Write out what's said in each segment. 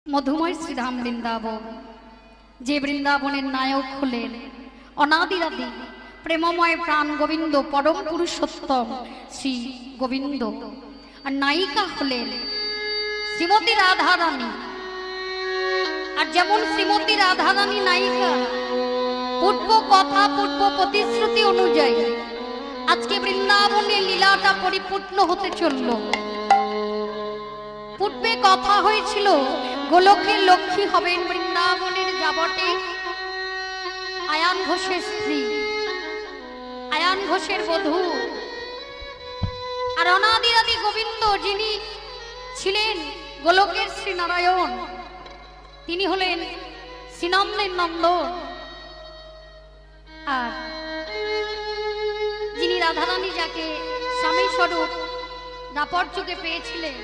मधुमय श्रीधाम बृंदावन जे बृंदावनेर नायक हलेन अनादिरादि प्रेममय प्राण गोविंद परम पुरुषोत्तम श्री गोविंद और नायिका हलेन श्रीमती राधा रानी। और जेमन श्रीमती राधा रानी नायिका पूर्व कथा पूर्व प्रतिश्रुति अनुयायी आज के बृंदावने लीलाटा परिपूर्ण होते चलल। पूर्वे कथा हयेछिल गोलकेर लक्ष्मी हबेन बृंदावनेर जाबटे आयान घोषेर स्त्री आयान घोषेर बधू और अनादिरादि गोविंद जिनी छिलेन गोलकेर श्री नारायण तिनी हलेन श्रीनंदेर नंदन और जिनी राधारानी जाके स्वामी स्वरूप दापर जुगे पेयेछिलेन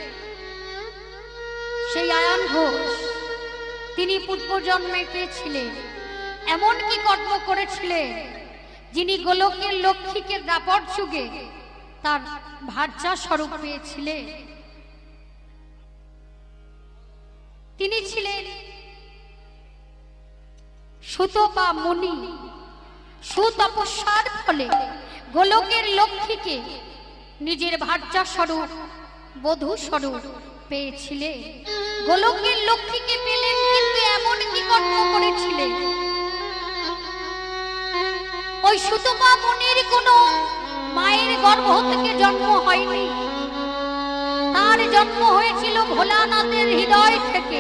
সেই আয়ান ঘোষ তিনি পূর্ব জন্মে কে ছিলেন এমন কি কর্ম করেছিলেন যিনি গোলকের লক্ষ্মীকে দাপর যুগে তার ভার্যা স্বরূপ পেয়েছিলেন। তিনি ছিলেন সুতপা মুনি। সুতপস্যার ফলে গোলকের লক্ষ্মীকে নিজের ভার্যা স্বরূপ বধূ স্বরূপ পেয়েছিলেন। গোলকের লক্ষ্মীকে পেলেন কিন্তু এমন কি কর্ম করেছিলেন ওই সুতপা মুনির কোনো মায়ের গর্ভ থেকে জন্ম হয়নি, তার জন্ম হয়েছিল ভোলানাথের হৃদয় থেকে।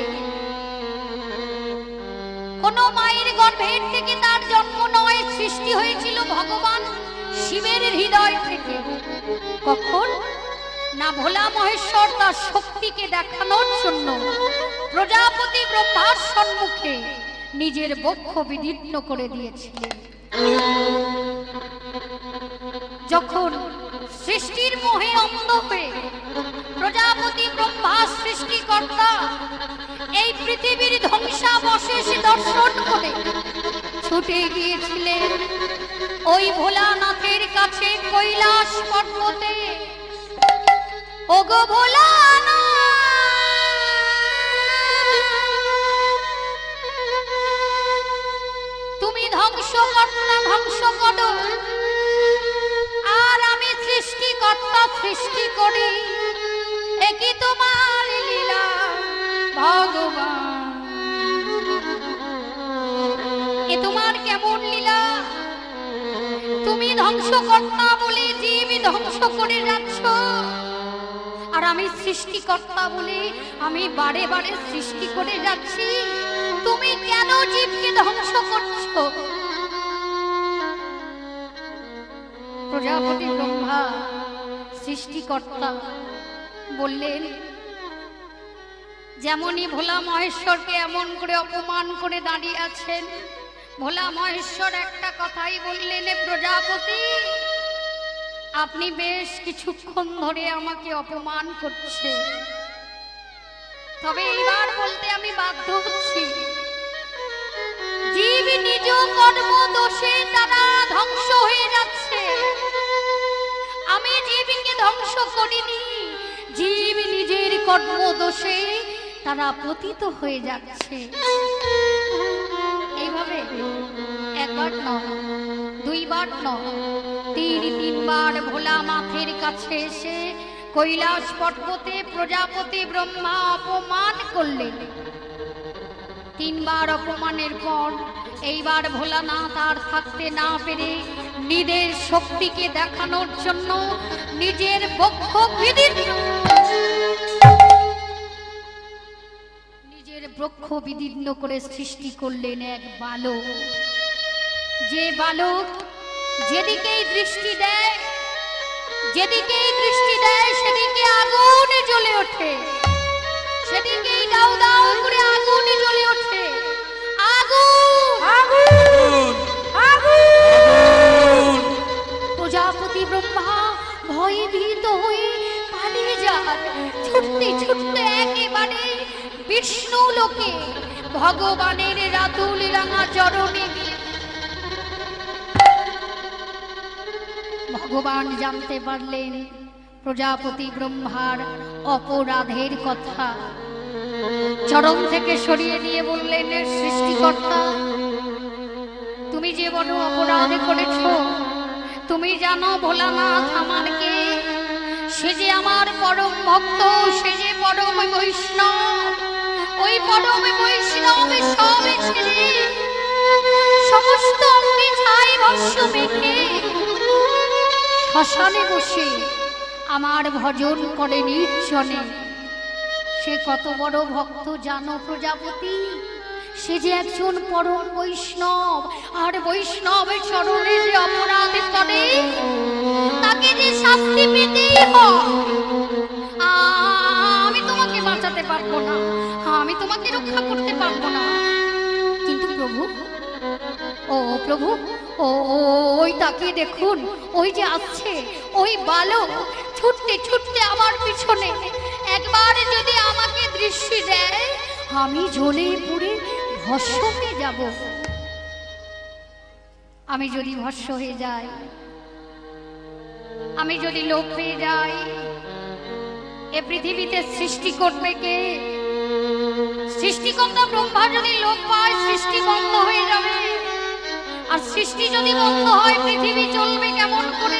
কোনো মায়ের গর্ভের থেকে তার জন্ম নয়, সৃষ্টি হয়েছিল ভগবান শিবের হৃদয় থেকে। কখন না ভোলা মহেশ্বর তার শক্তিকে দেখানোর জন্য প্রজাপতি ব্রহ্মার সম্মুখে নিজের বক্ষ বিদীর্ণ করে দিয়েছিলেন। যখন সৃষ্টির মোহে অন্ধ হয়ে প্রজাপতি ব্রহ্মা সৃষ্টিকর্তা এই পৃথিবীর ধ্বংসাবশেষ দর্শন করে ছুটে গিয়েছিলেন ওই ভোলানাথের কাছে কৈলাস পর্বতে। ওগো ভোলানাথ তুমি ধ্বংসকর্তা ধ্বংস করো আর আমি সৃষ্টিকর্তা সৃষ্টি করি, একই তোমার লীলা ভগবান। এ তোমার কেমন লীলা? তুমি ধ্বংসকর্তা বলে জীব ধ্বংস করে যাচ্ছ আর আমি সৃষ্টিকর্তা বলে আমি বারে বারে সৃষ্টি করে যাচ্ছি। তুমি কেন জীবকে ধ্বংস করছো? প্রজাপতি ব্রহ্মা সৃষ্টিকর্তা বললেন, যেমনই ভোলা মহেশ্বরকে এমন করে অপমান করে দাঁড়িয়ে আছেন, ভোলা মহেশ্বর একটা কথাই বললেন, প্রজাপতি আপনি বেশ কিছুক্ষণ ধরে আমাকে অপমান করছে, তবে এইবার বলতে আমি বাধ্য হচ্ছি। জীব নিজ কর্ম দোষে তারা ধ্বংস হয়ে যাচ্ছে, আমি জীবকে ধ্বংস করিনি, জীব নিজের কর্ম দোষে তারা পতিত হয়ে যাচ্ছে। এইভাবে একবার নয়, দুইবার নয়, তিনবার ভোলা মাথের কাছে এসে কৈলাস পর্বতে প্রজাপতি ব্রহ্মা অপমান করলেন। তিনবার অপমানের পর এইবার ভোলানাথ আর থাকতে না পেরে নিজের শক্তিকে দেখানোর জন্য নিজের বক্ষ বিদীর্ণ করে সৃষ্টি করলেন এক বালক। যে বালক যেদিকেই দৃষ্টি দেয় সেদিকে আগুন জ্বলে ওঠে, সেদিকেই দাউ দাউ করে আগুন জ্বলে ওঠে। আগুন আগুন আগুন! প্রজাপতি ব্রহ্মা ভয়ভীত হয়ে পালিয়ে যান, ছুটতে ছুটতে একেবারে বিষ্ণু লোকে ভগবানের রাতুল রাঙা চরণে। ভগবান জানতে পারলেন প্রজাপতি ব্রহ্মার অপরাধের কথা, চরণ থেকে সরিয়ে দিয়ে বললেন, সৃষ্টিকর্তা, তুমি যে বড় অপরাধ করেছ, তুমি জানো ভোলানাথ আমার কে? সে যে আমার পরম ভক্ত, সে যে পরম বৈষ্ণব। ওই পরম বৈষ্ণব সবে ছেড়ে সমস্ত অঙ্গে ছাই ভস্য মেখে শ্মশানে বসে আমার ভজন করে নির্জনে। সে কত বড় ভক্ত জানো প্রজাপতি? সে যে একজন পরম বৈষ্ণব, আর বৈষ্ণবের চরণে যে অপরাধ করে তাকে যে শাস্তি পেতেই হয়। আমি তোমাকে বাঁচাতে পারবো না, আমি তোমাকে রক্ষা করতে পারবো না। কিন্তু প্রভু, ও প্রভু, ওই তাকিয়ে দেখুন, ওই যে আসছে ওই বালক ছুটতে ছুটতে আমার পিছনে। একবার যদি আমাকে দৃষ্টি দেয়, আমি জ্বলে পুড়ে ভস্ম হয়ে যাব। আমি যদি ভস্ম হয়ে যাই, আমি যদি লোপ পেয়ে যাই, এ পৃথিবীতে সৃষ্টি করবে কে? সৃষ্টিকর্তা ব্রহ্মা যদি লোপ পায়, সৃষ্টি বন্ধ হয়ে যাবে। আর সৃষ্টি যদি বন্ধ হয়, পৃথিবী চলবে কেমন করে?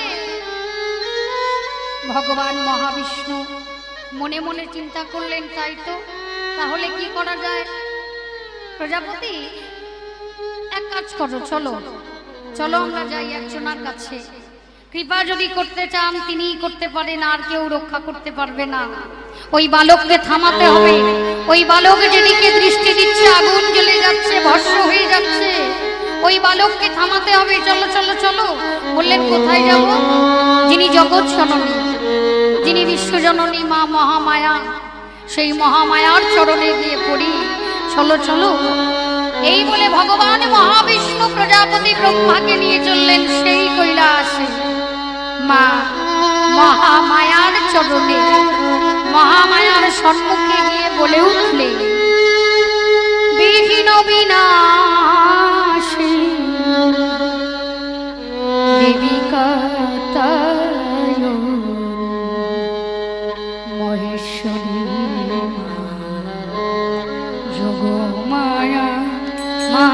ভগবান মহাবিষ্ণু মনে মনে চিন্তা করলেন, তাই তো, তাহলে কি করা যায়? প্রজাপতি, এক কাজ করো, চলো চলো আমরা যাই একজনের কাছে। কৃপা যদি করতে চান তিনিই করতে পারেন, আর কেউ রক্ষা করতে পারবে না। ওই বালককে থামাতে হবে। ওই বালক যেদিকে দৃষ্টি দিচ্ছে, আগুন জ্বলে যাচ্ছে, ভস্ম হয়ে যাচ্ছে, ওই বালককে থামাতে হবে। চলো চলো চলো। বললেন, কোথায় যাব? যিনি জগৎ জননী, যিনি বিশ্বজননী মা মহামায়া, সেই মহামায়ার চরণে গিয়ে পড়ি। চলো চলো। এই বলে ভগবান মহাবিষ্ণু প্রজাপতি ব্রহ্মাকে নিয়ে চললেন সেই কৈলাসে। মা মহামায়ার চরণে, মহামায়ার সম্মুখে গিয়ে বলে উঠলে, বিঘ্ন বিনাশী দেবিকাতায় মহেশ্বরী যোগমায়া মা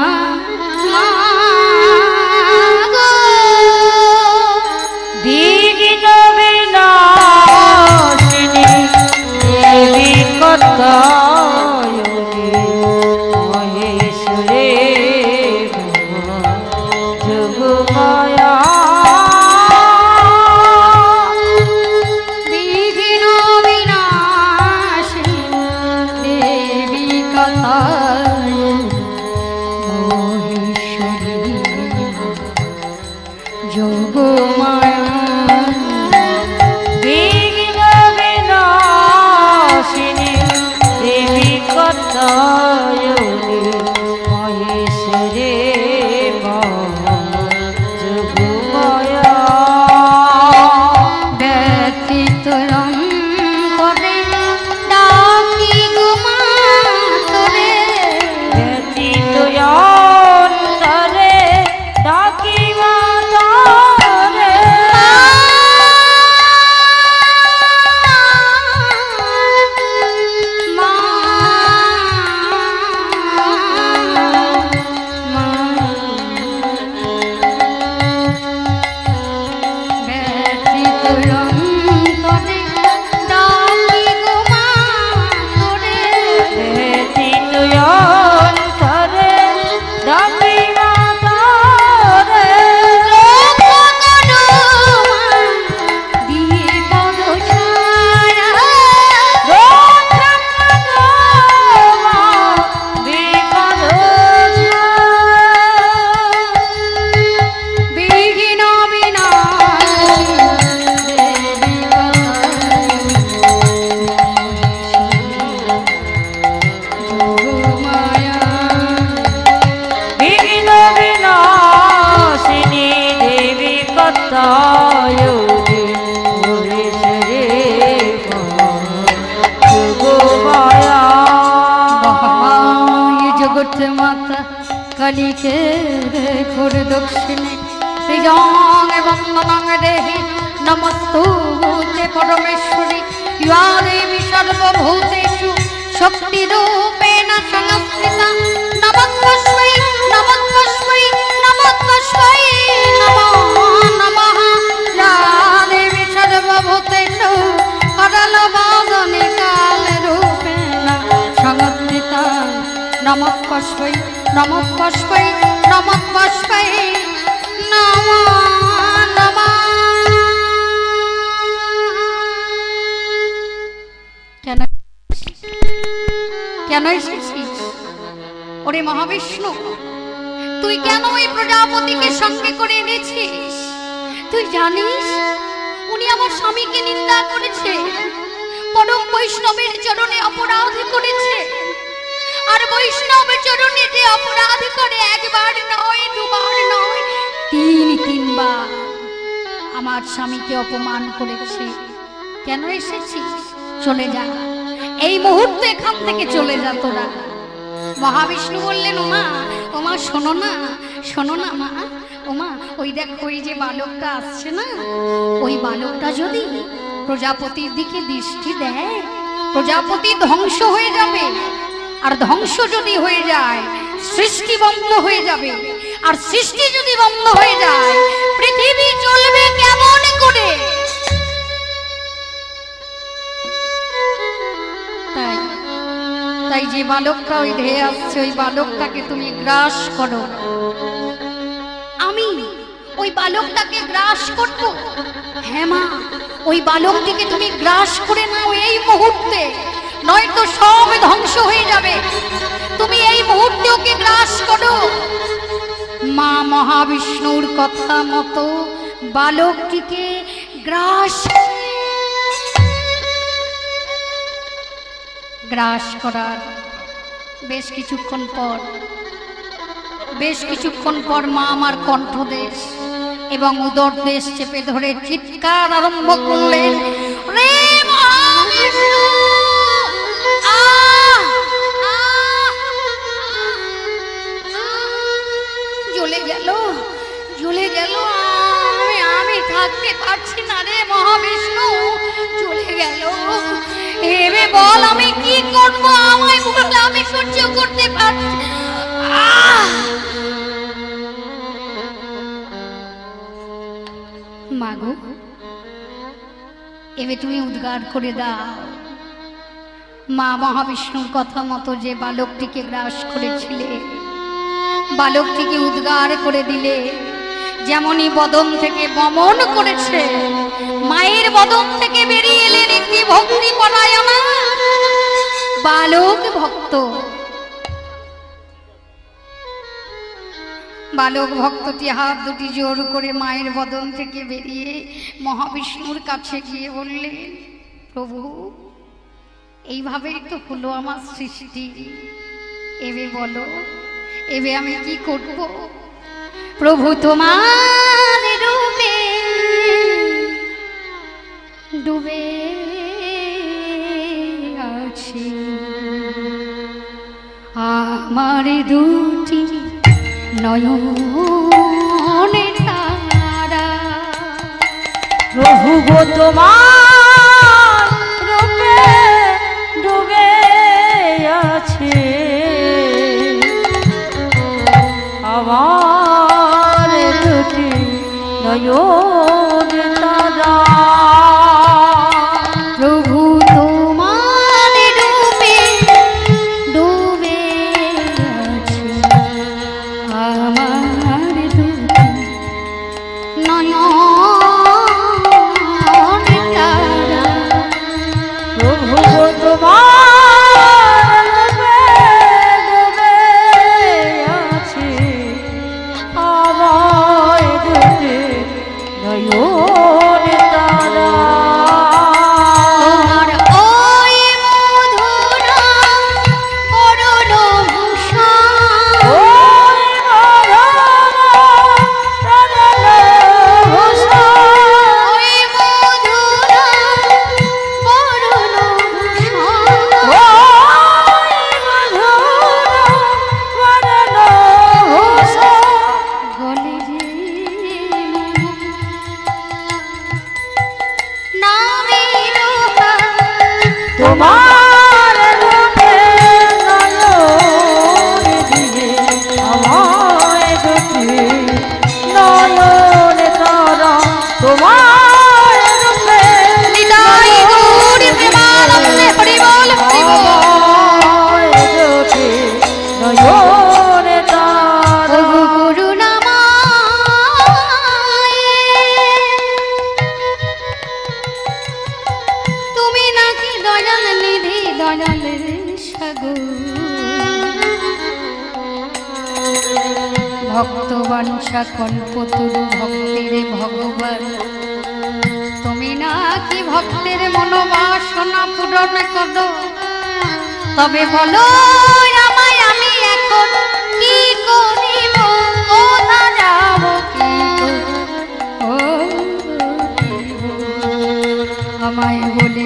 বিঘ্ন বিনাশিনী দেবিকাতায় মহেশ্বরী যোগমায়া कलिके घोर दक्षिणे श्रीजंग वंदनं देहि नमस्तुते परमेश्वरी या देवी सर्वभूतेषु शक्तिरूपे কৃষ্ণা সংস্কৃতা নমঃ নমঃ নমঃ নমো নমঃ রাধে সর্বভূতেষু করলবাদনে কালরূপেণ সংস্কৃতা নমঃ নমঃ নমঃ নমঃ। কেন এসেছিস ওরে মহাবিষ্ণু? তুই কেন ওই প্রজাপতিকে সঙ্গে করে এনেছিস? তুই জানিস উনি আমার স্বামীকে নিন্দা করেছে, পরম বৈষ্ণবের চরণে অপরাধ করেছে। আর বৈষ্ণবের চরণে যে অপরাধ করে একবার নয় দুবার নয় তিনবার আমার স্বামীকে অপমান করেছে। কেন এসেছিস? চলে যা, এই মুহূর্তে এখান থেকে চলে যা তোরা। মহাবিষ্ণু বললেন ওমা ওমা শোনো না মা, ওমা ওই দেখ ওই যে বালকটা আসছে না, ওই বালকটা যদি প্রজাপতির দিকে দৃষ্টি দেয় প্রজাপতি ধ্বংস হয়ে যাবে। আর ধ্বংস যদি হয়ে যায় সৃষ্টি বন্ধ হয়ে যাবে। আর সৃষ্টি যদি বন্ধ হয়ে যায় পৃথিবী চলবে কেমন করে? তাই যে বালকটা ওই ধেয়ে আসছে ওই বালকটাকে তুমি গ্রাস করো। আমি ওই বালকটাকে গ্রাস করব? হ্যাঁ মা, ওই বালকটিকে তুমি গ্রাস করে নাও এই মুহূর্তে, নয়তো সব ধ্বংস হয়ে যাবে। তুমি এই মুহূর্তে ওকে গ্রাস করো। মা মহাবিষ্ণুর কথা মতো বালকটিকে গ্রাস করার বেশ কিছুক্ষণ পর মা আমার কণ্ঠদেশ এবং উদর দেশ চেপে ধরে চিৎকার আরম্ভ করলেন, রে মহাবিষ্ণু! জ্বলে গেল আমি থাকতে পারছি না রে মহাবিষ্ণু, চলে গেল। এবে বল আমি কি করবো? আমায় বল, আমি সহ্য করতে পারছি। মাগো এবে তুমি উদ্গার করে দাও। মা মহাবিষ্ণুর কথা মতো যে বালকটিকে গ্রাস করেছিলে বালকটিকে উদ্গার করে দিলে। যেমনই বদন থেকে বমন করেছে মায়ের বদন থেকে বেরিয়ে এলেন একটি ভক্তি পরায়ণা বালক ভক্ত। বালক ভক্তটি হাত দুটি জোর করে মায়ের বদন থেকে বেরিয়ে মহাবিষ্ণুর কাছে গিয়ে বললেন, প্রভু এইভাবেই তো হলো আমার সৃষ্টি, এবে বলো এবে আমি কি করব? প্রভু তোমার রূপে ডুবে আছি, আমার দুটি নয়নে তারা। প্রভু গো তোমার রূপে ডুবে আছে আমার দুটি নয়নে তারা। প্রভু তোমার রূপে ডুবে আছে আমার দুটি নয়নে তারা। প্রভু তোমার রূপে ডুবে আছে আমার দুটি ভক্তবাঞ্ছা কল্পতরু ভক্তের ভগবান, তুমি নাকি ভক্তের মনোবাসনা পূরণ করো। তবে বলো আমায় আমি এখন কি করিব, কোথা যাব কি আমায়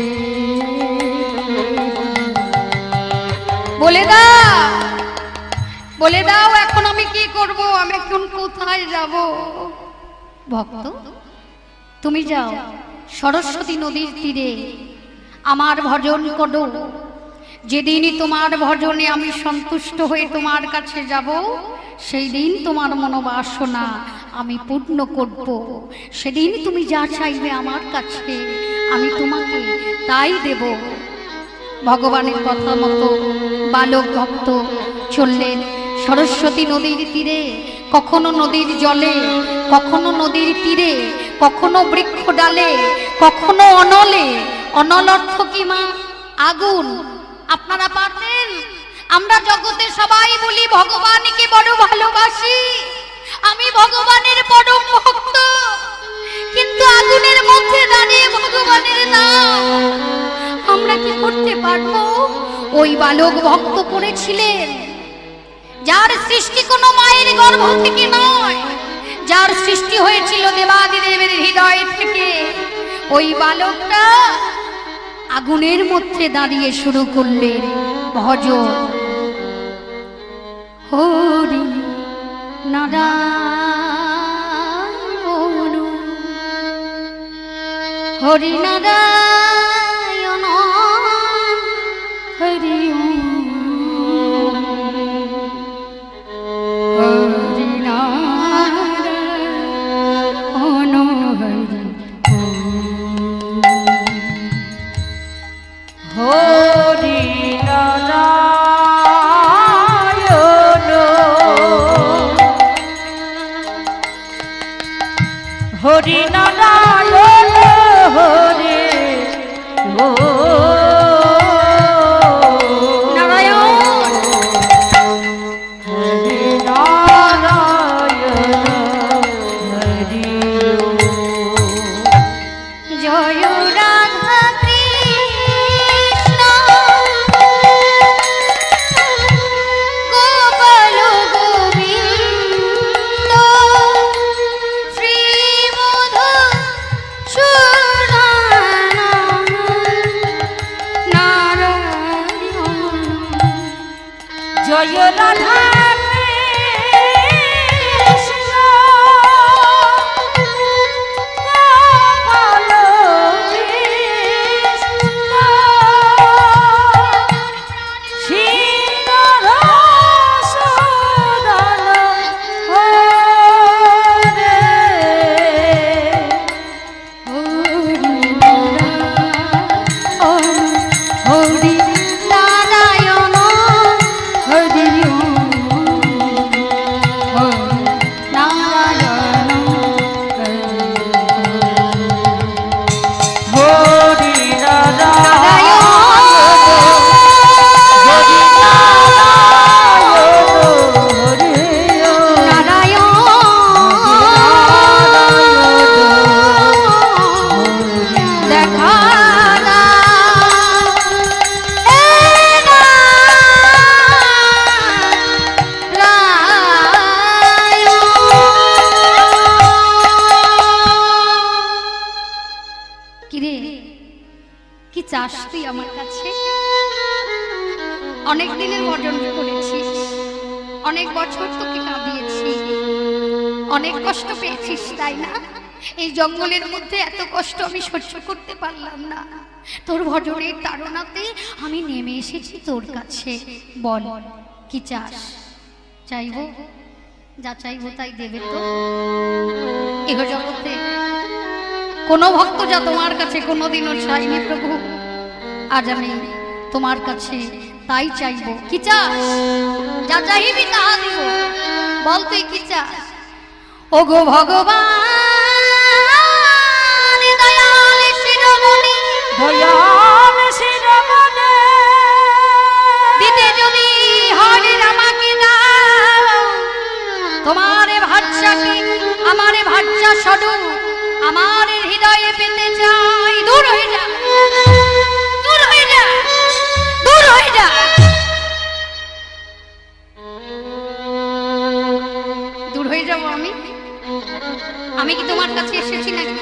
বলে দাও, বলে দাও এখন আমি কি করব, আমি এখন কোথায় যাব। ভক্ত তুমি যাও সরস্বতী নদীর তীরে আমার ভজন করো। যেদিন তোমার ভজনে আমি সন্তুষ্ট হয়ে তোমার কাছে যাব, সেই দিন তোমার মনোবাসনা আমি পূর্ণ করব। সেদিন তুমি যা চাইবে আমার কাছে আমি তোমাকে তাই দেব। ভগবানের কথা মতো বালক ভক্ত চললেন সরস্বতী নদীর তীরে। কখনো নদীর জলে, কখনো নদীর তীরে, কখনো বৃক্ষ ডালে, কখনো অনলে। অনল অর্থ কি মা? আগুন। আপনারা পারবেন? আমরা জগতে সবাই বলি ভগবানকে বড় ভালোবাসি, আমি ভগবানের পরম ভক্ত, কিন্তু আগুনের মধ্যে দাঁড়িয়ে ভগবানের নাম আমরা কি করতে পারবো? ওই বালক ভক্ত করেছিলেন। যার সৃষ্টি কোনো মায়ের গর্ভ থেকে নয়, যার সৃষ্টি হয়েছিল দেবাদিদেবের হৃদয় থেকে, ওই বালকটা আগুনের মধ্যে দাঁড়িয়ে শুরু করলেন ভজন। হরি নারায়ণ হরি নারায়ণ হরি হরি নারায়ণ হরি হরি নারায়ণ হরি নারায়ণ হরি নারায়ণ হরি নারায়ণ হরি জয় রাধা কৃষ্ণ গোপাল গোবিন্দ শ্রী মধু সূদন নারায়ণ। জয় রাধা কৃষ্ণ গোপাল কৃষ্ণ শ্রী মধুসূদন হরে হরি নারায়ণ হরি নারায়ণ হরি নারায়ণ হরি নারায়ণ দেখা কিরে কি চাস তুই আমার কাছে? অনেক দিনের ভজন করেছিস, অনেক বছর তোকে কাঁদিয়েছি, অনেক কষ্ট পেয়েছিস তাই না? এই জঙ্গলের মধ্যে এত কষ্ট আমি সহ্য করতে পারলাম না, তোর ভজনের তাড়নাতে আমি নেমে এসেছি তোর কাছে। বল কি চাস? চাইবো যা চাইবো তাই দেবে তো? এহ জগতে কোনো ভক্ত যা তোমার কাছে কোনোদিনও চাইনি প্রভু, আজ আমি তোমার কাছে তাই চাইবো। কি চাস? যা চাইবি তাহা দিব, বল তুই কি চাস? ও গো ভগবান দয়াল শিরোমণি, দয়াল শিরোমণি দিতে যদি হরে আমাকে দাও, তোমার ভাষা স্বরূপ আমার হৃদয়ে পেতে চাই। দূর হয়ে যা, দূর হয়ে যা, দূর হয়ে যা। দূর হয়ে যাবো আমি? আমি কি তোমার কাছে এসেছি নাকি?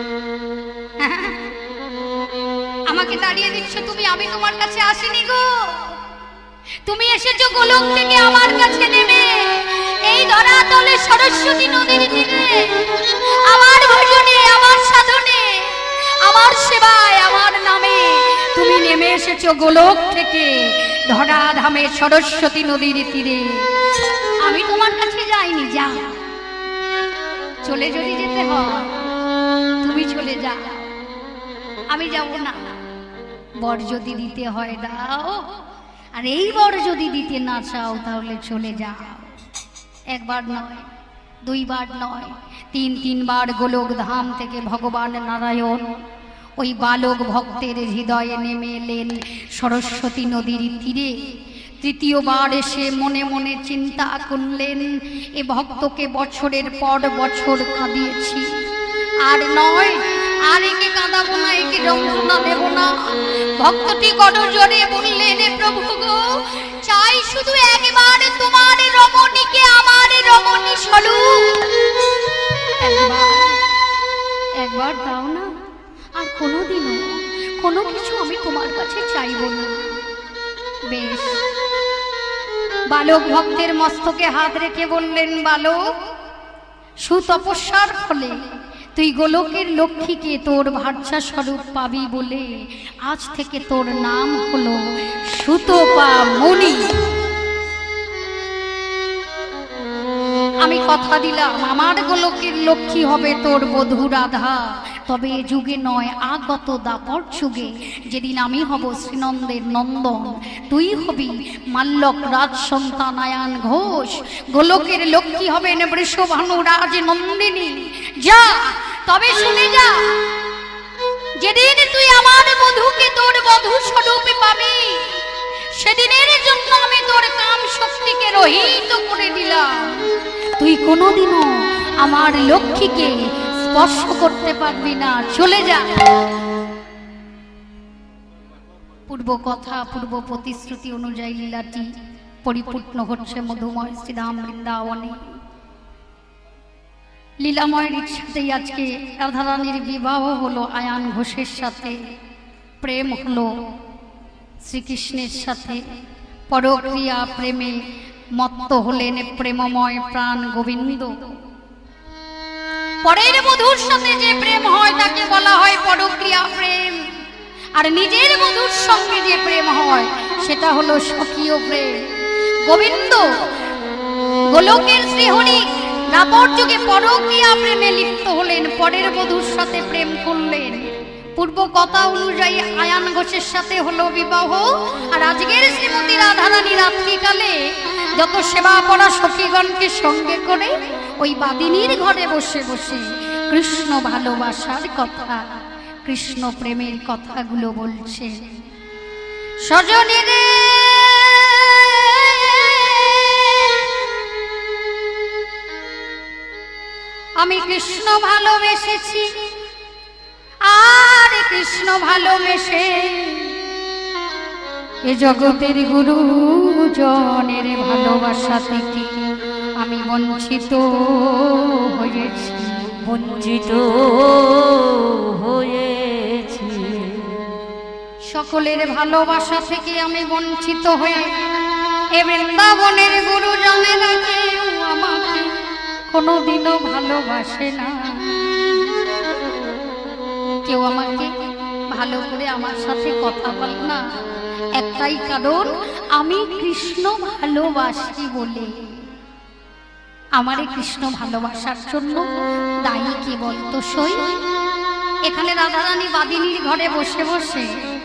আমাকে দাঁড়িয়ে দিচ্ছ তুমি? আমি তোমার কাছে আসিনি গো। তুমি এসেছো গোলক থেকে আমার কাছে নেমে এই ধরাতলে সরস্বতী নদীর তীরে আমার ভজনে, আমার সাধনে, আমার সেবায়, আমার নামে তুমি নেমে এসেছো গোলক থেকে ধরাধামে সরস্বতী নদীর তীরে। আমি তোমার কাছে যাইনি। যা, চলে যদি যেতে হয় তুমি চলে যাও, আমি যাব না। বর যদি দিতে হয় দাও, আর এই বর যদি দিতে না চাও তাহলে চলে যাও। একবার নয়, দুইবার নয়, তিনবার গোলক ধাম থেকে ভগবান নারায়ণ ওই বালক ভক্তের হৃদয়ে নেমে এলেন সরস্বতী নদীর তীরে। তৃতীয়বার এসে মনে মনে চিন্তা করলেন, এ ভক্তকে বছরের পর বছর কাঁদিয়েছি, আর নয়, আর একে কাঁদাবো না, একে যন্ত্রণা দেব না। ভক্তটি করজোড়ে বললেন, প্রভু গো, চাই শুধু একবার তোমার রমণীকে, আমার রমণী স্বরূপ। একবার দাও না, আর কোনোদিনও কোনো কিছু আমি তোমার কাছে চাইব না। বেশ। বালক ভক্তের মস্তকে হাত রেখে বললেন, বালক, সুতপস্যার ফলে তুই গোলকের লক্ষ্মীকে তোর ভার্যা স্বরূপ পাবি বলে আজ থেকে তোর নাম হলো সুতপা মুনি। আমি কথা দিলাম আমার গোলকের লক্ষ্মী হবে তোর বধূ রাধা। তবে এ যুগে নয়, আগত দাপর যুগে, যেদিন আমি হব শ্রীনন্দের নন্দন, তুই হবি মাল্যক রাজ সন্তান আয়ান ঘোষ। গোলকের লক্ষ্মী হবেন বৃষভানু রাজ নন্দিনী। যা, তবে শুনে যা, যেদিন তুই আমার বধূকে তোর বধূ স্বরূপে পাবি, সেদিনের জন্য আমি তোর কাম শক্তিকে রহিত করে দিলাম। তুই কোনোদিনও আমার লক্ষ্মীকে স্পর্শ করতে পারবি না। চলে যা। পূর্ব কথা, পূর্ব প্রতিশ্রুতি অনুযায়ী লীলাটি পরিপূর্ণ হচ্ছে মধুময় শ্রীধাম বৃন্দাবনে। লীলাময়ের ইচ্ছাতেই আজকে রাধারানীর বিবাহ হলো আয়ান ঘোষের সাথে, প্রেম হলো শ্রীকৃষ্ণের সাথে। পরক্রিয়া প্রেমে মত্ত হলেন প্রেমময় প্রাণ গোবিন্দ। পরের বধূর সাথে যে প্রেম হয় তাকে বলা হয় পরক্রিয়া প্রেম, আর নিজের বধূর সঙ্গে যে প্রেম হয় সেটা হলো স্বকীয় প্রেম। গোবিন্দ গোলকের শ্রীহরি দাপর যুগে পরক্রিয়া প্রেমে লিপ্ত হলেন, পরের বধূর সাথে প্রেম করলেন। পূর্ব কথা অনুযায়ী আয়ান ঘোষের সাথে হলো বিবাহ। আর আজকের শ্রীমতী রাধারানী রাত্রিকালে যত সেবা করা সখীগণকে সঙ্গে করে ওই বাদিনীর ঘরে বসে বসে কৃষ্ণ ভালোবাসার কথা, কৃষ্ণ প্রেমের কথাগুলো বলছে। সজনী রে, আমি কৃষ্ণ ভালোবেসেছি, আর কৃষ্ণ ভালোবেসে এ জগতের গুরু জনের ভালোবাসা থেকে আমি বঞ্চিত হয়েছি, বঞ্চিত হয়েছি। সকলের ভালোবাসা থেকে আমি বঞ্চিত হয়ে এ বৃন্দাবনের গুরুজনেরা কেউ আমাকে কোনোদিনও ভালোবাসে না। কেউ আমাকে ভালো করে আমার সাথে কথা বলে না, একটাই কারণ, আমি কৃষ্ণ ভালোবাসি বলে। আমারে কৃষ্ণ ভালোবাসার জন্য দায়ী কে বলতো সই? এখানে রাধারানী বাদিনীর ঘরে বসে বসে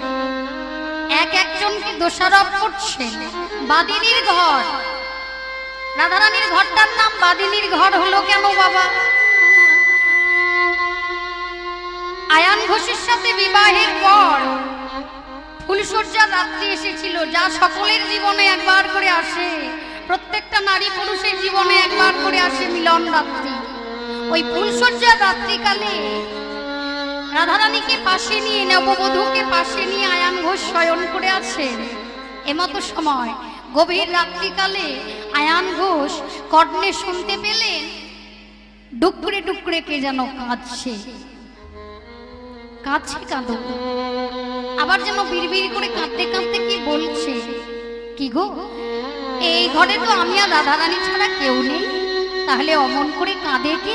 একজনকে দোষারোপ করছে। বাদিনীর ঘর, রাধারানীর ঘরটার নাম বাদিনীর ঘর হলো কেন বাবা? আয়ান ঘোষের সাথে বিবাহের পর ফুলসজ্জা রাত্রি এসেছিল, যা সকলের জীবনে একবার করে আসে, প্রত্যেকটা নারী পুরুষের জীবনে একবার করে আসে মিলন রাত্রি। ওই ফুলসজ্জার রাত্রিকালে রাধারানীকে পাশে নিয়ে, নববধূকে পাশে নিয়ে আয়ান ঘোষ শয়ন করে আছেন। এমতো সময় গভীর রাত্রিকালে আয়ান ঘোষ কর্ণে শুনতে পেলেন ডুকরে ডুকরে কে যেন কাঁদছে। কাঁদছে কাঁদো, আবার যেন বিড়বিড় করে কাঁদতে কাঁদতে কি বলছে, কি গো এই ঘরে তো আমি আর রাধারানী ছাড়া কেউ নেই, তাহলে অমন করে কাঁদে কে?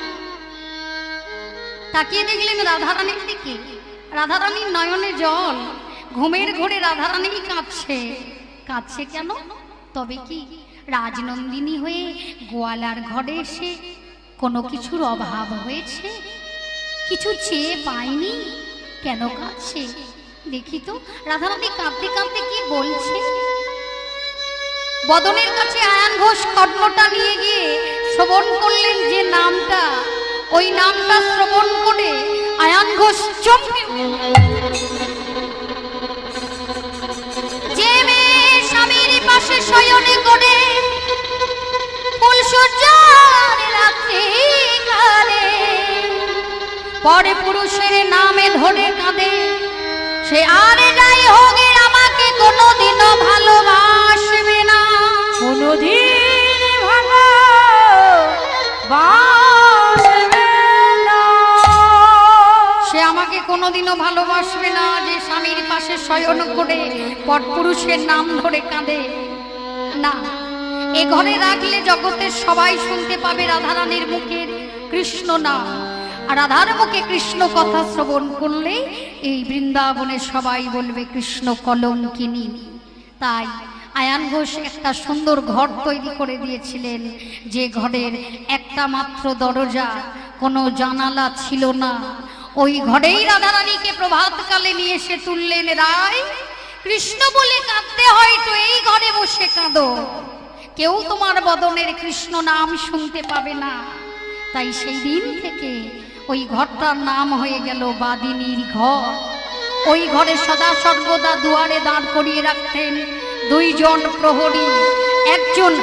তাকিয়ে দেখলেন রাধারানীর দিকে, রাধারানীর নয়নে জল, ঘুমের ঘোরে রাধারানী কাঁদছে। কাঁদছে কেন? তবে কি রাজনন্দিনী হয়ে গোয়ালার ঘরে এসে কোনো কিছুর অভাব হয়েছে? কিছু চেয়ে পায়নি? কেন কাঁদছে দেখি তো। রাধারানী কাঁদতে কাঁদতে কি বলছে। বদনের কাছে আয়ান ঘোষ কর্ণটা নিয়ে গিয়ে শ্রবণ করলেন যে নামটা, ওই নামটা শ্রবণ করে আয়ান ঘোষ চমকে যে মেয়ে স্বামীর পাশে শয়নে করে ফুলসজ্জার রাত্রিকালে পরে পুরুষের নামে ধরে কাঁদে, সে আর যাই হোক আমাকে কোনোদিনও ভালোবাসবে না, কোনোদিন ভালোবাসবে না। সে আমাকে কোনোদিনও ভালোবাসবে না যে স্বামীর পাশে শয়ন করে পরপুরুষের নাম ধরে কাঁদে। না, এ ঘরে রাখলে জগতের সবাই শুনতে পাবে রাধারানীর মুখের কৃষ্ণ নাম, আর রাধার মুখে কৃষ্ণ কথা শ্রবণ করলে এই বৃন্দাবনে সবাই বলবে কৃষ্ণ কলঙ্কিনী। তাই আয়ান ঘোষ একটা সুন্দর ঘর তৈরি করে দিয়েছিলেন, যে ঘরের একটা মাত্র দরজা, কোনো জানালা ছিল না। ওই ঘরেই রাধারানীকে প্রভাতকালে নিয়ে এসে তুললেন। রায়, কৃষ্ণ বলে কাঁদতে হয় তো এই ঘরে বসে কাঁদো, কেউ তোমার বদনের কৃষ্ণ নাম শুনতে পাবে না। তাই সেই দিন থেকে ওই ঘরটার নাম হয়ে গেল বাদিনীর ঘর। ওই ঘরে সদা সর্বদা দুয়ারে দাঁড় করিয়ে রাখতেন দুইজন প্রহরী, একজন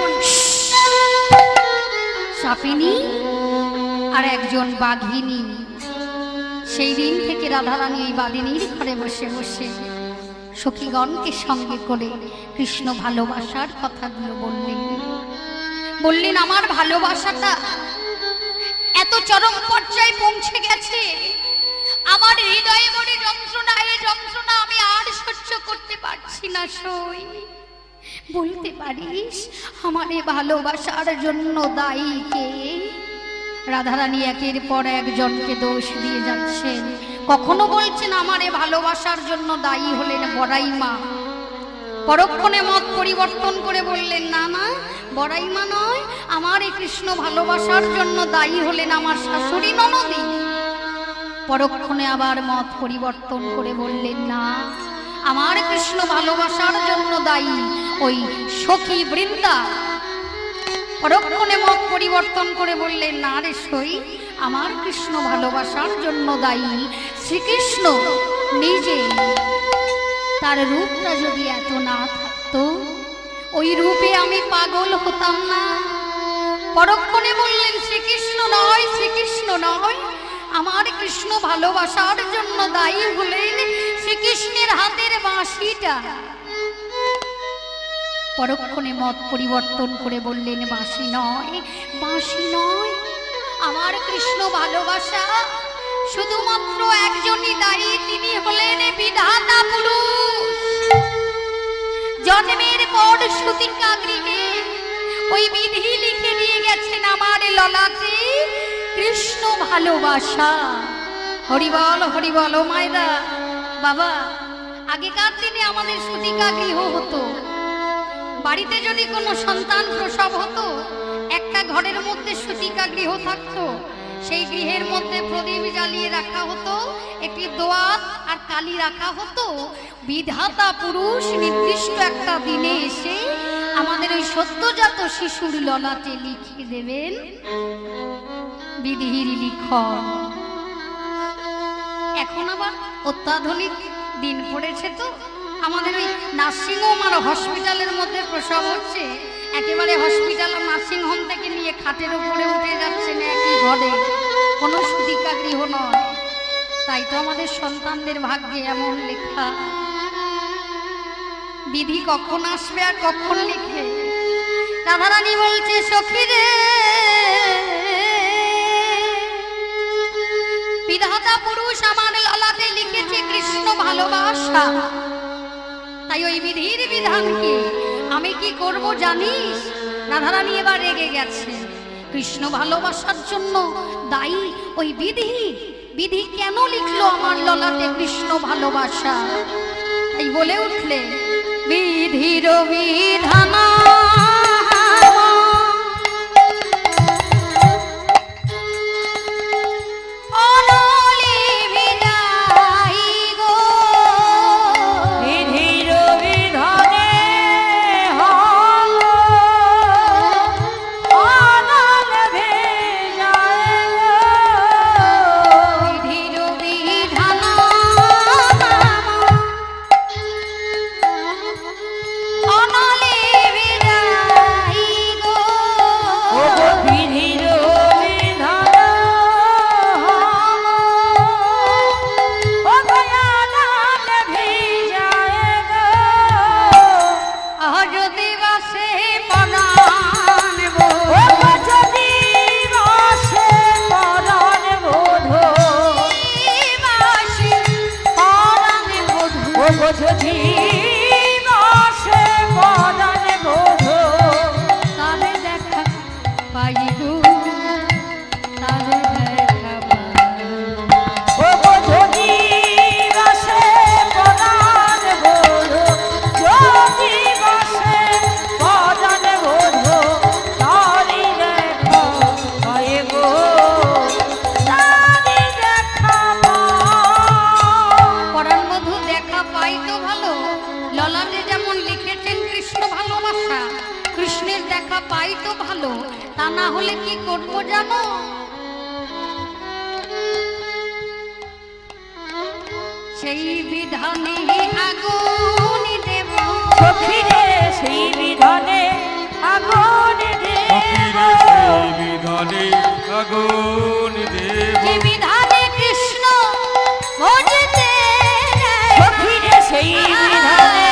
সাপিনী আর একজন বাঘিনী। সেই দিন থেকে রাধারানী এই বাদিনীর ঘরে বসে বসে সখীগণকে সঙ্গে করে কৃষ্ণ ভালোবাসার কথাগুলো বললেন আমার ভালোবাসাটা এত চরম পর্যায়ে পৌঁছে গেছে, আমার হৃদয়ে মনে যন্ত্রণা, এই যন্ত্রণা আমি আর সহ্য করতে পারছি না। সই বলতে পারিস আমার এই ভালোবাসার জন্য দায়ী কে? রাধারানী একের পর একজনকে দোষ দিয়ে যাচ্ছেন। কখনো বলছেন আমার এই ভালোবাসার জন্য দায়ী হলেন বড়াই মা, পরক্ষণে মত পরিবর্তন করে বললেন না না, বড়াই মা নয়, আমার এই কৃষ্ণ ভালোবাসার জন্য দায়ী হলেন আমার শাশুড়ি ননদী। পরক্ষণে আবার মত পরিবর্তন করে বললেন না, আমার কৃষ্ণ ভালোবাসার জন্য দায়ী ওই সখী বৃন্দা। পরক্ষণে মত পরিবর্তন করে বললেন না রে সই, আমার কৃষ্ণ ভালোবাসার জন্য দায়ী শ্রীকৃষ্ণ নিজে। তার রূপটা যদি এত না থাকতো, ওই রূপে আমি পাগল হতাম না। পরক্ষণে বললেন শ্রীকৃষ্ণ নয়, শ্রীকৃষ্ণ নয়, আমার কৃষ্ণ ভালোবাসার জন্য দায়ী হলেন শ্রীকৃষ্ণের হাতের বাঁশিটা। পরক্ষণে মত পরিবর্তন করে বললেন বাঁশি নয়, বাঁশি নয়, আমার কৃষ্ণ ভালোবাসা শুধুমাত্র একজনই দায়ী, তিনি হলেন বিধাতা পুরুষ। জন্মের পর সুতিকা গৃহে ওই বিধি লিখে দিয়ে গেছেন আমার ললাটে কৃষ্ণ ভালোবাসা। হরিবল হরিবল। মায়েরা বাবা, আগেকার দিনে আমাদের সুতিকা গৃহ হতো, বাড়িতে যদি কোনো সন্তান প্রসব হতো একটা ঘরের মধ্যে সুতিকা গৃহ থাকতো, সেই গৃহের মধ্যে প্রদীপ জ্বালিয়ে রাখা হতো, একটি দোয়াত আর কালি রাখা হতো। বিধাতা পুরুষ নির্দিষ্ট একটা দিনে এসে আমাদের ওই সদ্যজাত শিশুর ললাটে লিখে দেবেন বিধির লিখন। এখন আবার অত্যাধুনিক দিন পড়েছে তো, আমাদের ওই নার্সিংহোম আর হসপিটালের মধ্যে প্রসব হচ্ছে, একেবারে হসপিটাল আর নার্সিংহোম থেকে নিয়ে খাটের উপরে উঠে যাচ্ছেন একই ঘরে, কোনো সুতিকা গৃহ নয়। তাই তো আমাদের সন্তানদের ভাগ্যে এমন লেখা, বিধি কখন আসবে আর কখন লিখে। রাধারানী বলছে সখী রে, বিধাতা পুরুষ আমার ললাটে লিখেছে কৃষ্ণ ভালোবাসা। তাই ওই বিধির বিধানকে আমি কি করব জানিস? রাধারানী এবার রেগে গেছে। কৃষ্ণ ভালোবাসার জন্য দায়ী ওই বিধি। বিধি কেন লিখলো আমার ললাটে কৃষ্ণ ভালোবাসা? তাই বলে উঠলে বিধির বিধান পাই তো ভালো, তা না হলে কি করবো জানো? সেই বিধানে আগুন দেব সখীরে, সেই বিধানে আগুন দেব, সেই বিধানে আগুন দেব, যে বিধানে কৃষ্ণ ভজতে সখীরে, সেই বিধানে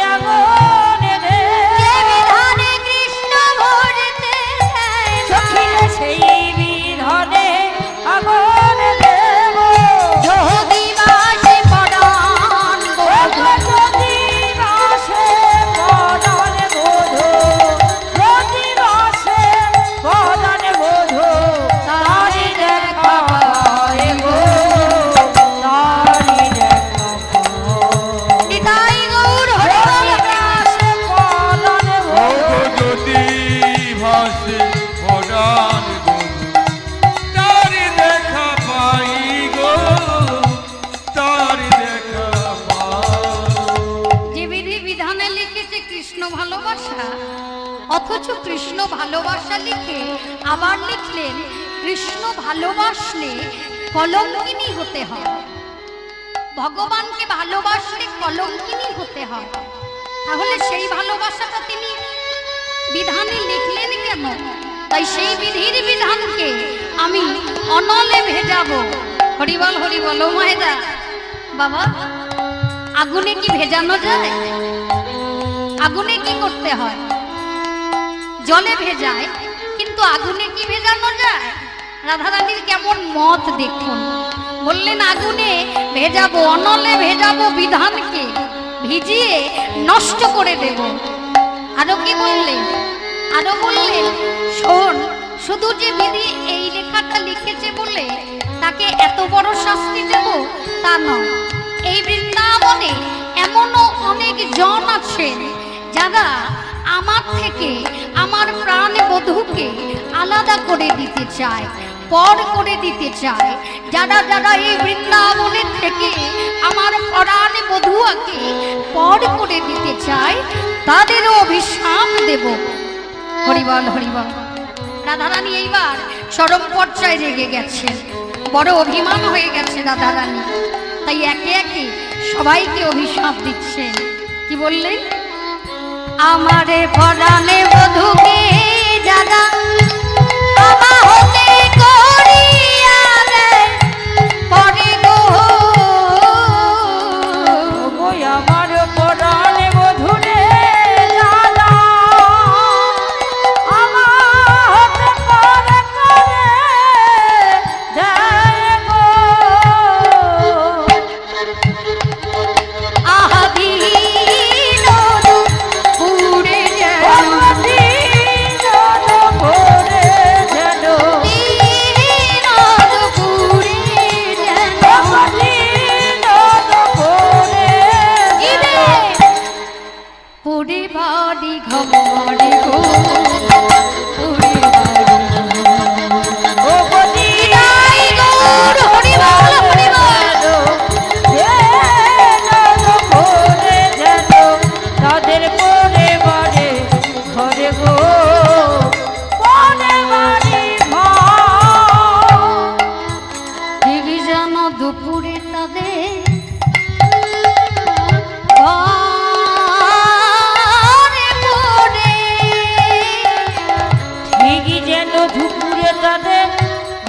অথচ কৃষ্ণ ভালোবাসা লিখে আবার লিখলেন কৃষ্ণ ভালোবাসলে কলঙ্কিনী হতে হয়, ভগবানকে ভালোবাসলে কলঙ্কিনী হতে হয়। তাহলে সেই ভালোবাসাটা তিনি বিধানে লিখলেন কেন? তাই সেই বিধির বিধানকে আমি অনলে ভেজাবো। হরিবল হরিবল। ও মায়েরা বাবা, আগুনে কি ভেজানো যায়? আগুনে কি করতে হয়? জলে ভেজায়, কিন্তু আগুনে কি ভেজানো যায়? রাধারানীর কেমন মত দেখুন। বললেন আগুনে ভেজাবো, অনলে ভেজাবো বিধানকে, ভিজিয়ে নষ্ট করে দেব। আরো কি বললেন? আরো বললেন শোন, শুধু যে বিধি এই লেখাটা লিখেছে বলে তাকে এত বড় শাস্তি দেব তা নয়। এই বৃন্দাবনে এমনও অনেক জন আছেন যারা আমার থেকে আমার প্রাণ বধূকে আলাদা করে দিতে চায়, পর করে দিতে চায়। যারা যারা এই বৃন্দাবনের থেকে আমার প্রাণ বধূকে পর করে দিতে চায় তাদেরও অভিশাপ দেব। হরিবল হরিবল। রাধারানী এইবার চরম পর্যায়ে রেগে গেছেন, বড় অভিমান হয়ে গেছে রাধারানী। তাই একে একে সবাইকে অভিশাপ দিচ্ছেন। কি বললেন? আমারে পরাণে বধূকে যারা আমা হতে করি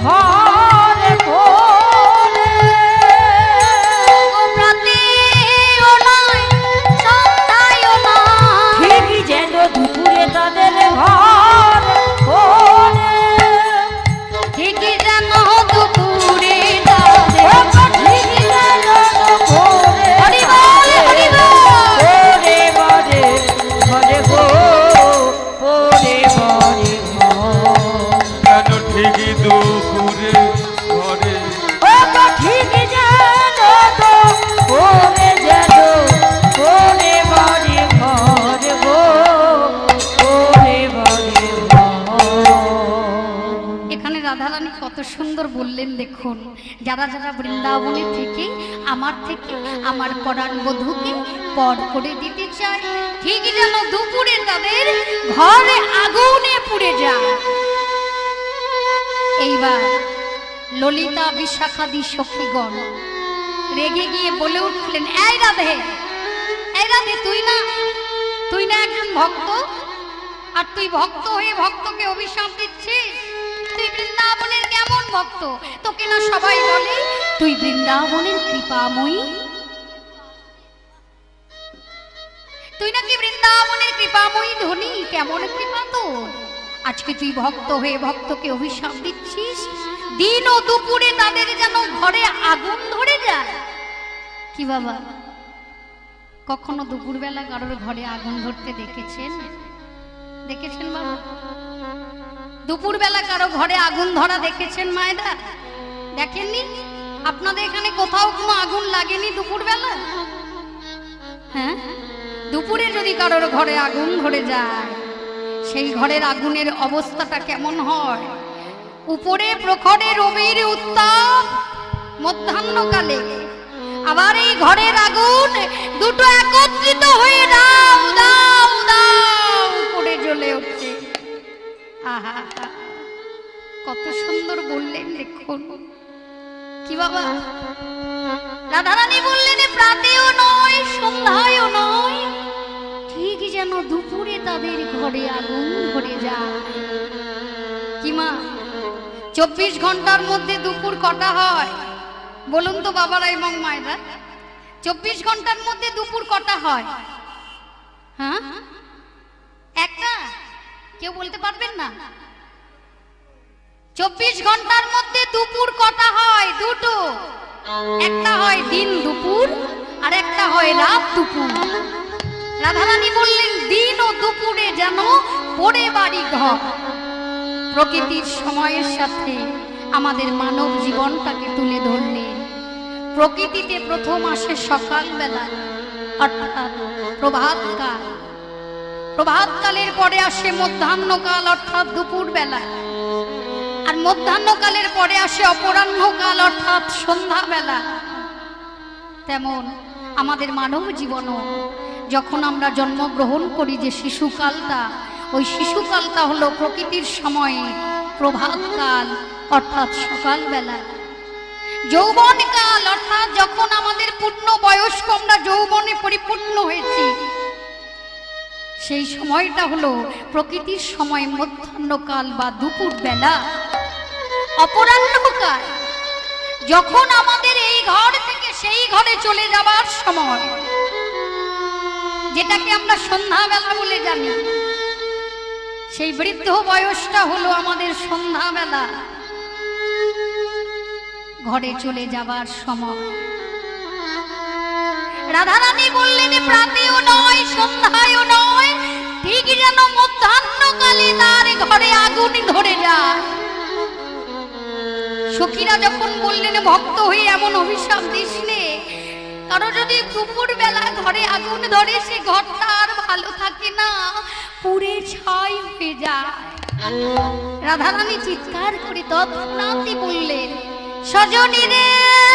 ঘরে ঘরে প্রাতেও নয় সন্ধ্যায়ও নয় ঠিক যেন দুপুরে তাদের ঘর ঘরে ঠিকই যেন দুপুরে তাদের ঠিক যেন ঘরে হরি বল হরি বল ঘরে ঘরে ঘরে গো ঘরে ঘরে কেন ঠিকই দুপুরে ঘরে ও গো ঠিক যেন তো ঘরে যেন ঘরে ঘরে ঘরে গো ঘরে ঘরে এখানে রাধারানী কত সুন্দর বললেন দেখুন, যারা যারা বৃন্দাবনে থেকে আমার পরাণ বধূকে পর করে দিতে চায় ঠিক যেন দুপুরে তাদের ঘরে আগুনে পুড়ে যায়। এইবার ললিতা বিশাখাদি সখীগণ রেগে গিয়ে বলে উঠলেন, এই রাধে তুই না একজন ভক্ত, আর তুই ভক্ত হয়ে ভক্তকে অভিশাপ দিচ্ছিস। তুই বৃন্দাবনের কেমন ভক্ত? তোকে না সবাই বলে তুই বৃন্দাবনের কৃপাময়ী, তুই নাকি বৃন্দাবনের কৃপাময়ী ধনী। কেমন কৃপা তোর? আজকে তুই ভক্ত হয়ে ভক্তকে অভিশাপ দিচ্ছিস। দিন ও দুপুরে তাদের যেন ঘরে আগুন ধরে যায়। কি বাবা, কখনো দুপুরবেলা কারোর ঘরে আগুন ধরতে দেখেছেন? দেখেছেন বাবা? দুপুরবেলা কারো ঘরে আগুন ধরা দেখেছেন মায়েরা? দেখেননি? আপনাদের এখানে কোথাও কোনো আগুন লাগেনি দুপুরবেলা? হ্যাঁ, দুপুরে যদি কারোর ঘরে আগুন ধরে যায় সেই ঘরের আগুনের অবস্থাটা কেমন হয়? উপরে প্রখরে রবির উত্তাপ মধ্যাহ্নকালে, আবার এই ঘরের আগুন দুটো একত্রিত হয়ে দাও দাও দাও করে জ্বলে উঠছে। আহা, কত সুন্দর বললেন দেখুন। কি বাবা, রাধারানী বললেন প্রাতেও নয় সন্ধ্যায়ও নয়, ঠিক যেন দুপুরে তাদের ঘরে আগুন ধরে যায়। কি মা, 24 ঘন্টার মধ্যে দুপুর কটা হয় বলুন তো বাবারা এবং মায়েরা? 24 ঘন্টার মধ্যে দুপুর কটা হয়? হ্যাঁ, একটা? কেউ বলতে পারবেন না? 24 ঘন্টার মধ্যে দুপুর কটা হয়? দুটো। একটা হয় দিন দুপুর আর একটা হয় রাত দুপুর। রাধারানী বললেন দিন ও দুপুরে যেন পড়ে বাড়ি ঘর। প্রকৃতির সময়ের সাথে আমাদের মানব জীবনটাকে তুলে ধরলেন। প্রকৃতিতে প্রথম আসে সকালবেলা অর্থাৎ প্রভাতকাল, প্রভাতকালের পরে আসে মধ্যাহ্নকাল অর্থাৎ দুপুরবেলা, আর মধ্যাহ্নকালের পরে আসে অপরাহ্নকাল অর্থাৎ সন্ধ্যাবেলা। তেমন আমাদের মানব জীবনও যখন আমরা জন্মগ্রহণ করি যে শিশুকালটা, ওই শিশুকালটা হলো প্রকৃতির সময়ে প্রভাতকাল অর্থাৎ সকালবেলা। যৌবনকাল অর্থাৎ যখন আমাদের পূর্ণ বয়স্ক, আমরা যৌবনে পরিপূর্ণ হয়েছি, সেই সময়টা হলো প্রকৃতির সময় মধ্যাহ্নকাল বা দুপুর বেলা। অপরাহ্নকাল যখন আমাদের এই ঘর থেকে সেই ঘরে চলে যাবার সময়, যেটাকে আমরা সন্ধ্যাবেলা বলে জানি, সেই বৃদ্ধ বয়সটা হলো আমাদের সন্ধ্যাবেলা, ঘরে চলে যাবার সময়। রাধারানী বললেন প্রাতেও নয় সন্ধ্যায়ও নয়, ঠিক যেন মধ্যাহ্নকালে তার ঘরে আগুন ধরে যায়। সখীরা যখন বললেন ভক্ত হয়ে এমন অভিশাপ দিস নে, কারো যদি দুপুর বেলা ঘরে আগুন ধরে সে ঘরটা আর ভালো থাকে না, পুড়ে ছাই হয়ে যায়। রাধারানী চিৎকার করে তৎক্ষণাৎই বললেন সজনী রে,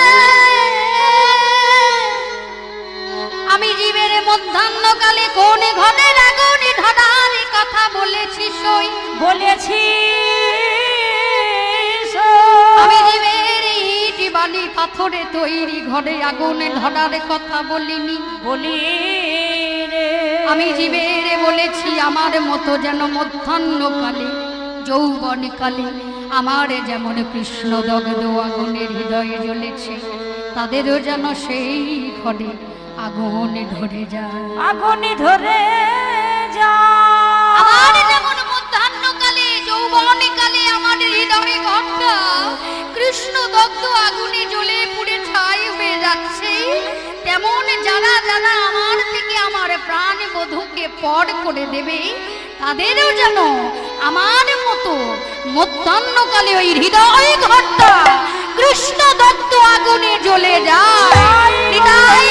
আমি জীবের মধ্যাহ্নকালে কোন ঘরের আগুন ধরার কথা বলেছি সই বলেছি। আমি জীবের ইট বালি পাথরে তৈরি ঘরে আগুনে ধরার কথা বলিনি। বলি রে, আমি জীবের বলেছি আমার মতো যেন মধ্যাহ্নকালে যৌবনকালে আমার যেমন কৃষ্ণ দগ্ধ আগুনের হৃদয়ে জ্বলেছে, তাদেরও যেন সেই ঘরে আগুন ধরে যায়। আগুন ধরে যায়। আমার যেমন মধ্যাহ্নকালে যৌবনকালে আমার হৃদয়ে ঘরটা কৃষ্ণ দগ্ধ আগুনে জ্বলে পুড়ে ছাই হয়ে যাচ্ছে, তেমন যারা যারা আমার থেকে আমার প্রাণ বধূকে পর করে দেবে, তাদেরও যেন আমার মতো মধ্যাহ্নকালে ওই হৃদয় ঘরটা কৃষ্ণ দগ্ধ আগুনে জ্বলে যায়। হৃদয়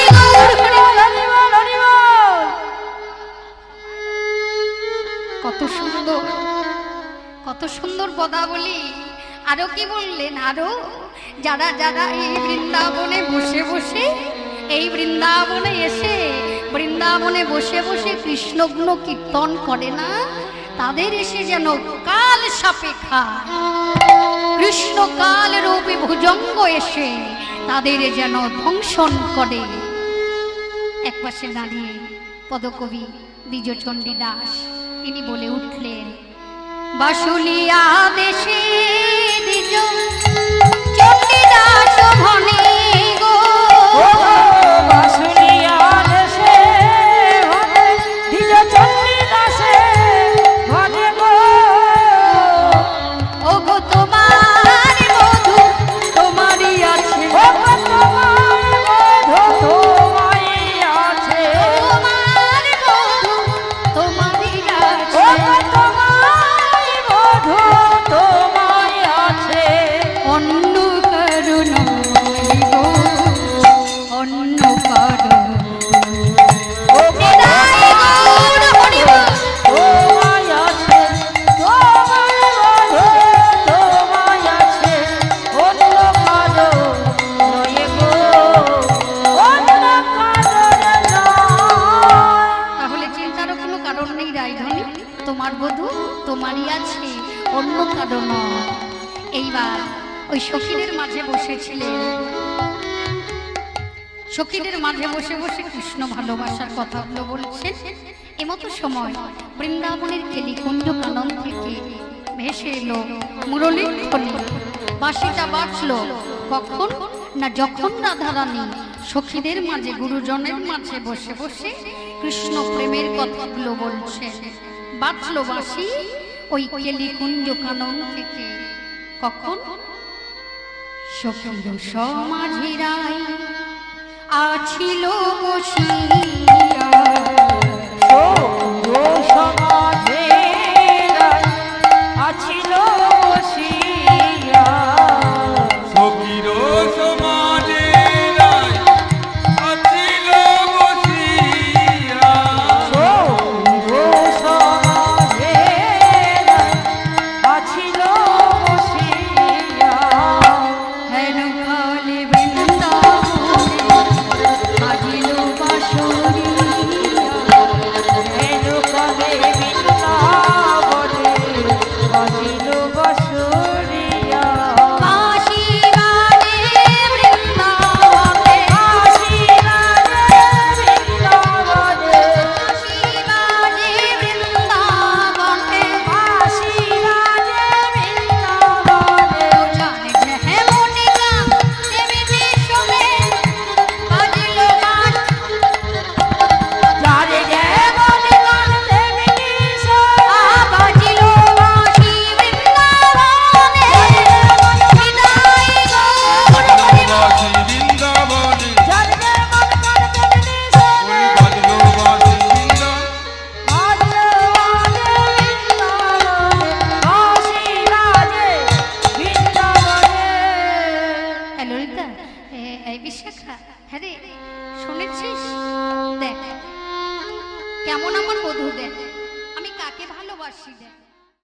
কত সুন্দর, কত সুন্দর পদাবলী। আরো কি বললেন, আরো যারা যারা এই বৃন্দাবনে বসে বসে, এই বৃন্দাবনে এসে বৃন্দাবনে বসে বসে কৃষ্ণ গুণ কীর্তন করে না, তাদের এসে যেন কাল সাপে খায়। কৃষ্ণ কাল রূপী ভুজঙ্গ এসে তাদের যেন ধ্বংসন করে। একপাশে দাঁড়িয়ে পদকবি দ্বিজচণ্ডী দাস তিনি বলে উঠলেন, বাসুলিয়া দেশে দ্বিজ চণ্ডী দাস ভনে গো, বাসুলিয়া দেশে দ্বিজ চণ্ডী দাসে ভনে গো। ওগো তোমার মধু তোমারই আছে, ওগো তোমার মধু তোমারই আছে, তোমার মধু তোমারই আছে, ওগো তোমার মধু তোমারই আছে। অন্য করুণ গো, অন্য করুণ তোমারই আছে, তোমার মধু তোমারই আছে, অন্য কারো নয় গো, অন্য কারো নয়। তাহলে চিন্তারও কোনো কারণ নেই রায়ধনী, তোমার বধূ তোমারই আছে, অন্য কারো নয়। এইবার ওই সখীদের মাঝে বসেছিলেন, সখীদের মাঝে বসে বসে কৃষ্ণ ভালোবাসার কথাগুলো বলছেন। এমতো সময় বৃন্দাবনের কেলিকুঞ্জ কানন থেকে ভেসে এলো মুরলীর ধ্বনি, বাঁশিটা বাজলো। কখন না, যখন রাধারানী সখীদের মাঝে গুরুজনের মাঝে বসে বসে কৃষ্ণ প্রেমের কথাগুলো বলছেন, বাজলো বাঁশি ওই কেলিকুঞ্জ কানন থেকে। কখন সখীর সমাধিরাই আছিল বসিয়া, ও সমাধে আছিল বসিয়া, সখীর সমাজে রায় আছিল বসিয়া, ও সমাধে আছিল বসিয়া। হেন কালে বৃন্দাবনে বাজিল বাঁশরিয়া, হেন কালে বৃন্দাবনে বাজিল বাঁশরিয়া, বাঁশি বাজে বৃন্দাবনে, বাঁশি বাজে বৃন্দাবনে, বাঁশি বাজে বৃন্দাবনে, বাঁশি বাজে বৃন্দাবনে। ও জানে যে হে মনিকা তেমনি শোনে বাজিল গান, যারে যে মনে গান তেমনি শোনে, বাজিল বাঁশি বৃন্দাবনে, হৃদয় গৌর হরি বাসি বৃন্দাবনে, যারে যে মনে গান তেমনি শোনে, ওই বাজলো বাসি বৃন্দা, বাজলো বাজে বৃন্দাবনে, বাঁশি বাজে বৃন্দাবনে। ললিতা, এই বিশাখা, হ্যাঁ রে, শুনেছিস? দেখ কেমন আমার বধূ, দেখ আমি কাকে ভালোবাসি, দেখ।